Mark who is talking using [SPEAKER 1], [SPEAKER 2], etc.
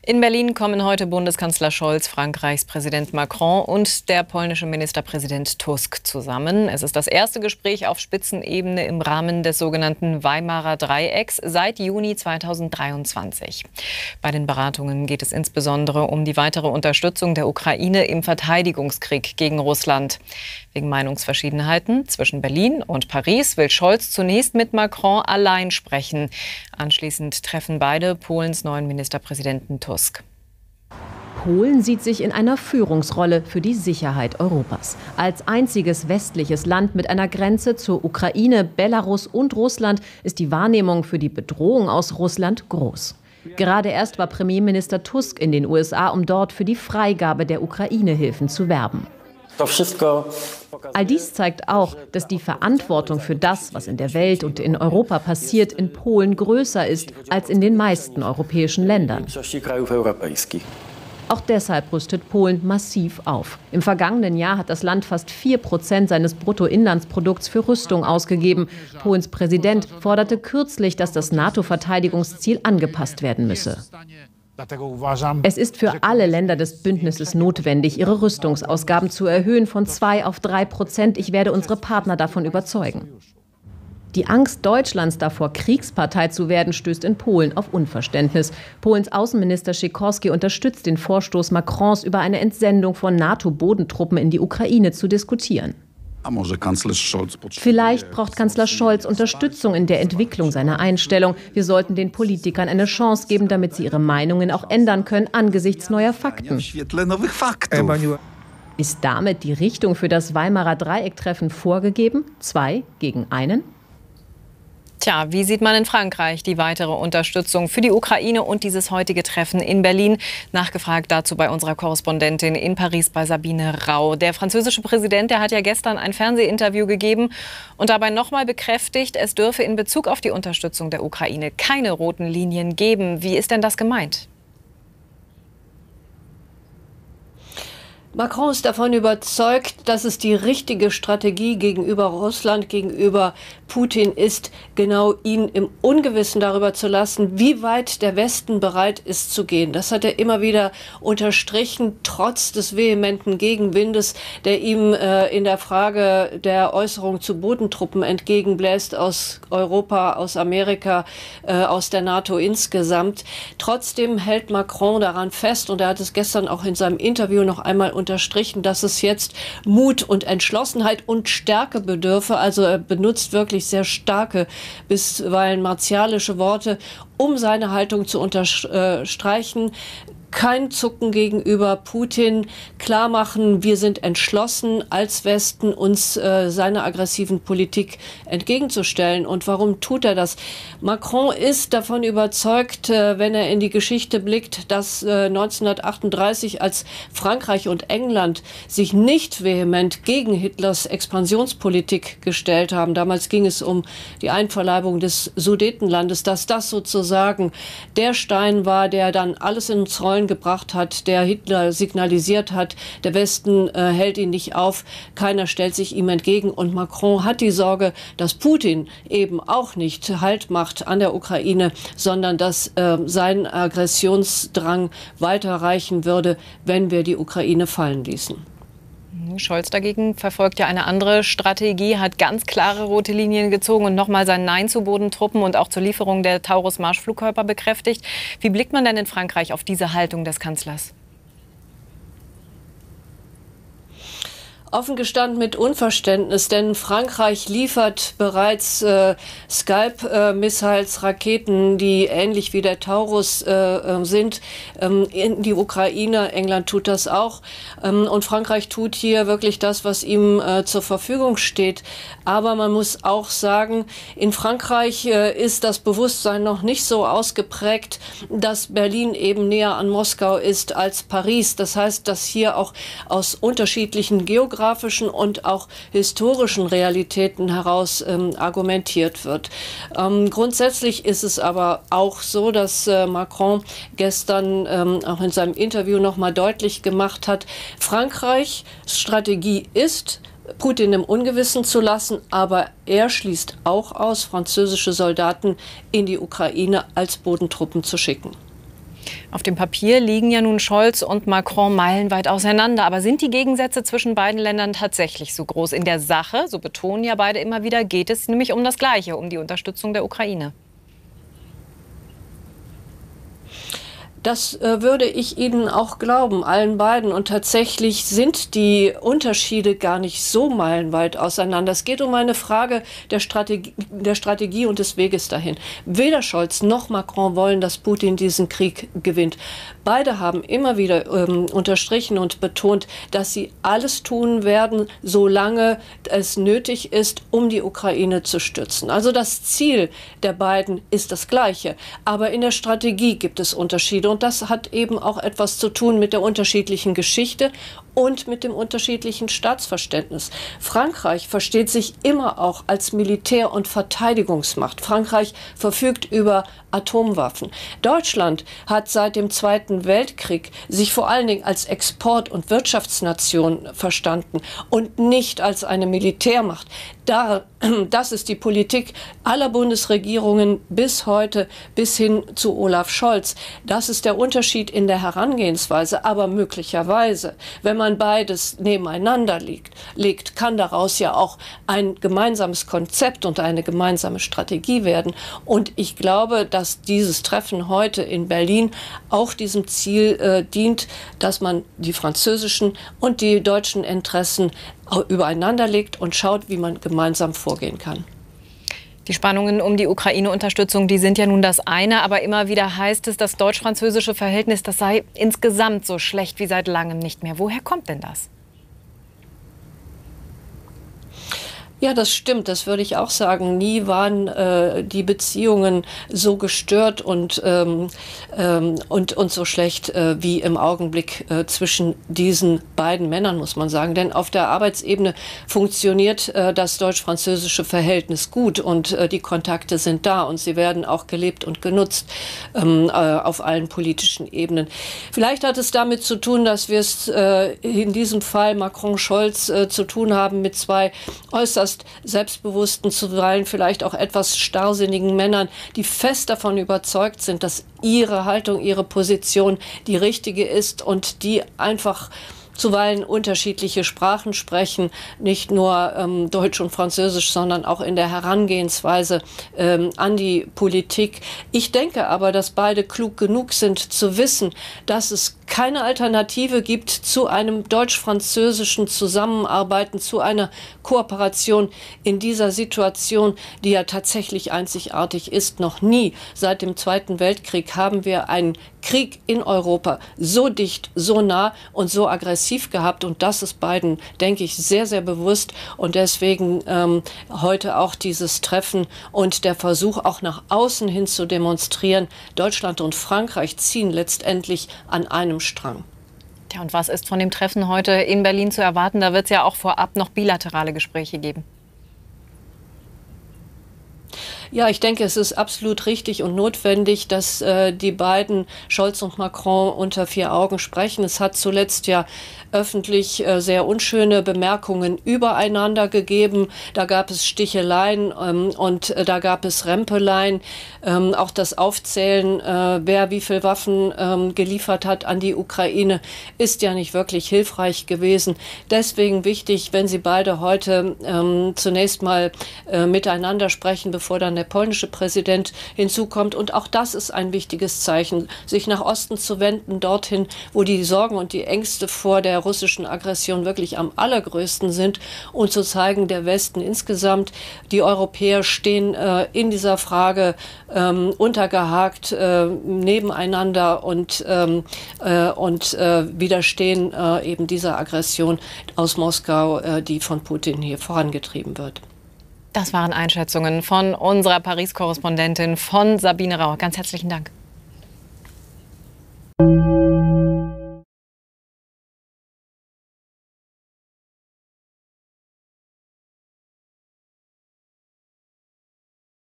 [SPEAKER 1] In Berlin kommen heute Bundeskanzler Scholz, Frankreichs Präsident Macron und der polnische Ministerpräsident Tusk zusammen. Es ist das erste Gespräch auf Spitzenebene im Rahmen des sogenannten Weimarer Dreiecks seit Juni 2023. Bei den Beratungen geht es insbesondere um die weitere Unterstützung der Ukraine im Verteidigungskrieg gegen Russland. Wegen Meinungsverschiedenheiten zwischen Berlin und Paris will Scholz zunächst mit Macron allein sprechen. Anschließend treffen beide Polens neuen Ministerpräsidenten Tusk.
[SPEAKER 2] Polen sieht sich in einer Führungsrolle für die Sicherheit Europas. Als einziges westliches Land mit einer Grenze zur Ukraine, Belarus und Russland ist die Wahrnehmung für die Bedrohung aus Russland groß. Gerade erst war Premierminister Tusk in den USA, um dort für die Freigabe der Ukraine-Hilfen zu werben. All dies zeigt auch, dass die Verantwortung für das, was in der Welt und in Europa passiert, in Polen größer ist als in den meisten europäischen Ländern. Auch deshalb rüstet Polen massiv auf. Im vergangenen Jahr hat das Land fast 4% seines Bruttoinlandsprodukts für Rüstung ausgegeben. Polens Präsident forderte kürzlich, dass das NATO-Verteidigungsziel angepasst werden müsse. Es ist für alle Länder des Bündnisses notwendig, ihre Rüstungsausgaben zu erhöhen von 2 auf 3%. Ich werde unsere Partner davon überzeugen. Die Angst Deutschlands davor, Kriegspartei zu werden, stößt in Polen auf Unverständnis. Polens Außenminister Sikorski unterstützt den Vorstoß Macrons, über eine Entsendung von NATO-Bodentruppen in die Ukraine zu diskutieren. Vielleicht braucht Kanzler Scholz Unterstützung in der Entwicklung seiner Einstellung. Wir sollten den Politikern eine Chance geben, damit sie ihre Meinungen auch ändern können angesichts neuer Fakten. Ist damit die Richtung für das Weimarer Dreieck-Treffen vorgegeben? 2 gegen 1?
[SPEAKER 1] Tja, wie sieht man in Frankreich die weitere Unterstützung für die Ukraine und dieses heutige Treffen in Berlin? Nachgefragt dazu bei unserer Korrespondentin in Paris bei Sabine Rau. Der französische Präsident, der hat ja gestern ein Fernsehinterview gegeben und dabei nochmal bekräftigt, es dürfe in Bezug auf die Unterstützung der Ukraine keine roten Linien geben. Wie ist denn das gemeint?
[SPEAKER 3] Macron ist davon überzeugt, dass es die richtige Strategie gegenüber Russland, gegenüber Putin ist, genau ihn im Ungewissen darüber zu lassen, wie weit der Westen bereit ist zu gehen. Das hat er immer wieder unterstrichen, trotz des vehementen Gegenwindes, der ihm in der Frage der Äußerung zu Bodentruppen entgegenbläst aus Europa, aus Amerika, aus der NATO insgesamt. Trotzdem hält Macron daran fest, und er hat es gestern auch in seinem Interview noch einmal unterstrichen, dass es jetzt Mut und Entschlossenheit und Stärke bedürfe. Also er benutzt wirklich sehr starke, bisweilen martialische Worte, um seine Haltung zu unterstreichen. Kein Zucken gegenüber Putin, klar machen, wir sind entschlossen als Westen, uns seiner aggressiven Politik entgegenzustellen. Und warum tut er das? Macron ist davon überzeugt, wenn er in die Geschichte blickt, dass 1938, als Frankreich und England sich nicht vehement gegen Hitlers Expansionspolitik gestellt haben, damals ging es um die Einverleibung des Sudetenlandes, dass das sozusagen der Stein war, der dann alles ins Rollen gebracht hat, der Hitler signalisiert hat, der Westen hält ihn nicht auf, keiner stellt sich ihm entgegen. Und Macron hat die Sorge, dass Putin eben auch nicht Halt macht an der Ukraine, sondern dass sein Aggressionsdrang weiterreichen würde, wenn wir die Ukraine fallen ließen.
[SPEAKER 1] Scholz dagegen verfolgt ja eine andere Strategie, hat ganz klare rote Linien gezogen und nochmal sein Nein zu Bodentruppen und auch zur Lieferung der Taurus-Marschflugkörper bekräftigt. Wie blickt man denn in Frankreich auf diese Haltung des Kanzlers?
[SPEAKER 3] Offen gestanden mit Unverständnis, denn Frankreich liefert bereits Scalp-Missiles, Raketen, die ähnlich wie der Taurus sind, in die Ukraine. England tut das auch. Und Frankreich tut hier wirklich das, was ihm zur Verfügung steht. Aber man muss auch sagen, in Frankreich ist das Bewusstsein noch nicht so ausgeprägt, dass Berlin eben näher an Moskau ist als Paris. Das heißt, dass hier auch aus unterschiedlichen geografischen und auch historischen Realitäten heraus argumentiert wird. Grundsätzlich ist es aber auch so, dass Macron gestern auch in seinem Interview noch mal deutlich gemacht hat, Frankreichs Strategie ist, Putin im Ungewissen zu lassen, aber er schließt auch aus, französische Soldaten in die Ukraine als Bodentruppen zu schicken.
[SPEAKER 1] Auf dem Papier liegen ja nun Scholz und Macron meilenweit auseinander. Aber sind die Gegensätze zwischen beiden Ländern tatsächlich so groß? In der Sache, so betonen ja beide immer wieder, geht es nämlich um das Gleiche, um die Unterstützung der Ukraine.
[SPEAKER 3] Das würde ich Ihnen auch glauben, allen beiden. Und tatsächlich sind die Unterschiede gar nicht so meilenweit auseinander. Es geht um eine Frage der Strategie und des Weges dahin. Weder Scholz noch Macron wollen, dass Putin diesen Krieg gewinnt. Beide haben immer wieder unterstrichen und betont, dass sie alles tun werden, solange es nötig ist, um die Ukraine zu stützen. Also das Ziel der beiden ist das gleiche. Aber in der Strategie gibt es Unterschiede. Und das hat eben auch etwas zu tun mit der unterschiedlichen Geschichte und mit dem unterschiedlichen Staatsverständnis. Frankreich versteht sich immer auch als Militär- und Verteidigungsmacht. Frankreich verfügt über Atomwaffen. Deutschland hat seit dem Zweiten Weltkrieg sich vor allen Dingen als Export- und Wirtschaftsnation verstanden und nicht als eine Militärmacht. Das ist die Politik aller Bundesregierungen bis heute, bis hin zu Olaf Scholz. Das ist der Unterschied in der Herangehensweise. Aber möglicherweise, wenn man beides nebeneinander legt, kann daraus ja auch ein gemeinsames Konzept und eine gemeinsame Strategie werden. Und ich glaube, dass dieses Treffen heute in Berlin auch diesem Ziel dient, dass man die französischen und die deutschen Interessen übereinander legt und schaut, wie man gemeinsam vorgehen kann.
[SPEAKER 1] Die Spannungen um die Ukraine-Unterstützung, die sind ja nun das eine, aber immer wieder heißt es, das deutsch-französische Verhältnis, das sei insgesamt so schlecht wie seit langem nicht mehr. Woher kommt denn das?
[SPEAKER 3] Ja, das stimmt, das würde ich auch sagen. Nie waren die Beziehungen so gestört und so schlecht wie im Augenblick zwischen diesen beiden Männern, muss man sagen. Denn auf der Arbeitsebene funktioniert das deutsch-französische Verhältnis gut und die Kontakte sind da und sie werden auch gelebt und genutzt auf allen politischen Ebenen. Vielleicht hat es damit zu tun, dass wir es in diesem Fall Macron-Scholz zu tun haben mit zwei äußerst selbstbewussten, zuweilen vielleicht auch etwas starrsinnigen Männern, die fest davon überzeugt sind, dass ihre Haltung, ihre Position die richtige ist und die einfach zuweilen unterschiedliche Sprachen sprechen, nicht nur Deutsch und Französisch, sondern auch in der Herangehensweise an die Politik. Ich denke aber, dass beide klug genug sind zu wissen, dass es keine Alternative gibt zu einem deutsch-französischen Zusammenarbeiten, zu einer Kooperation in dieser Situation, die ja tatsächlich einzigartig ist. Noch nie seit dem Zweiten Weltkrieg haben wir einen Krieg in Europa so dicht, so nah und so aggressiv gehabt. Und das ist beiden, denke ich, sehr, sehr bewusst. Und deswegen heute auch dieses Treffen und der Versuch, auch nach außen hin zu demonstrieren, Deutschland und Frankreich ziehen letztendlich an einem Strang.
[SPEAKER 1] Ja, und was ist von dem Treffen heute in Berlin zu erwarten? Da wird es ja auch vorab noch bilaterale Gespräche geben.
[SPEAKER 3] Ja, ich denke, es ist absolut richtig und notwendig, dass die beiden, Scholz und Macron, unter vier Augen sprechen. Es hat zuletzt ja öffentlich sehr unschöne Bemerkungen übereinander gegeben. Da gab es Sticheleien und da gab es Rempeleien. Auch das Aufzählen, wer wie viel Waffen geliefert hat an die Ukraine, ist ja nicht wirklich hilfreich gewesen. Deswegen wichtig, wenn Sie beide heute zunächst mal miteinander sprechen, bevor dann der polnische Präsident hinzukommt. Und auch das ist ein wichtiges Zeichen, sich nach Osten zu wenden, dorthin, wo die Sorgen und die Ängste vor der russischen Aggression wirklich am allergrößten sind und zu zeigen, der Westen insgesamt, die Europäer stehen in dieser Frage untergehakt nebeneinander und widerstehen eben dieser Aggression aus Moskau, die von Putin hier vorangetrieben wird.
[SPEAKER 1] Das waren Einschätzungen von unserer Paris-Korrespondentin, von Sabine Rauch. Ganz herzlichen Dank.